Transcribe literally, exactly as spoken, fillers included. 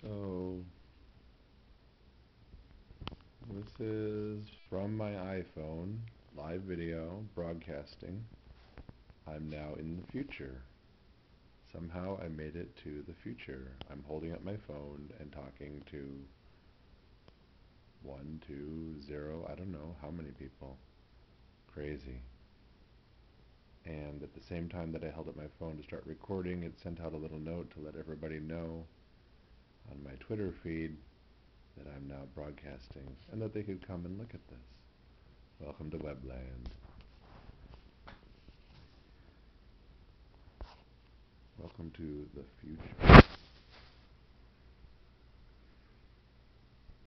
So, this is from my iPhone, live video, broadcasting. I'm now in the future. Somehow I made it to the future. I'm holding up my phone and talking to one, two, zero, I don't know how many people. Crazy. And at the same time that I held up my phone to start recording, it sent out a little note to let everybody know on my Twitter feed that I'm now broadcasting and that they could come and look at this. Welcome to Webland. Welcome to the future.